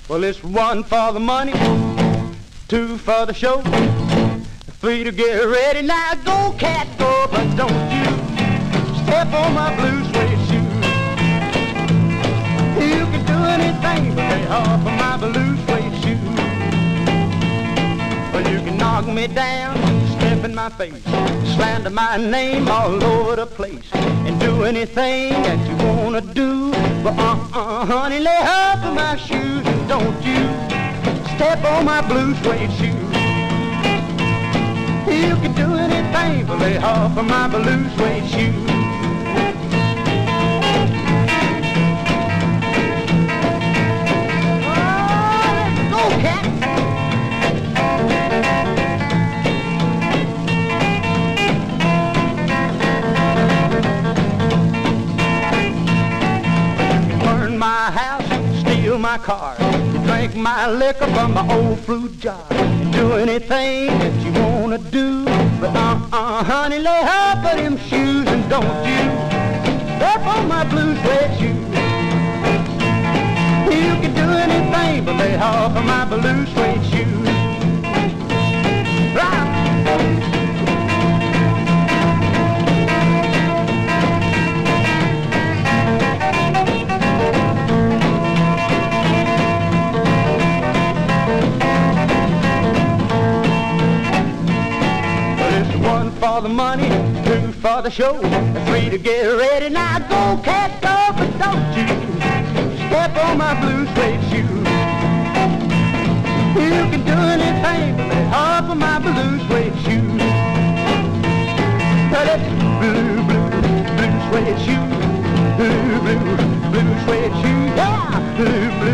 Well, it's 1 for the money, 2 for the show, 3 to get ready. Now go, cat, go, but don't you step on my blue suede shoe. You can do anything but lay off of my blue suede shoe. Well, you can knock me down, step in my face, slander my name all over the place, and do anything that you wanna do. But honey, lay off of my shoes, and don't you step on my blue suede shoe. You can do anything but lay off of my blue suede shoe. Oh, let's go, cat. My house, steal my car, drink my liquor from my old fruit jar, do anything that you wanna do. But honey, lay off of them shoes, and don't you step on my blue suede shoes. You can do anything but lay off of my blue suede shoes. Right. For the money, 2 for the show, 3 to get ready. Now go, cat, go, but don't you step on my blue suede shoe. You can do anything but lay off of my blue suede shoe. That's blue, blue suede shoe. Blue suede shoe. Yeah, blue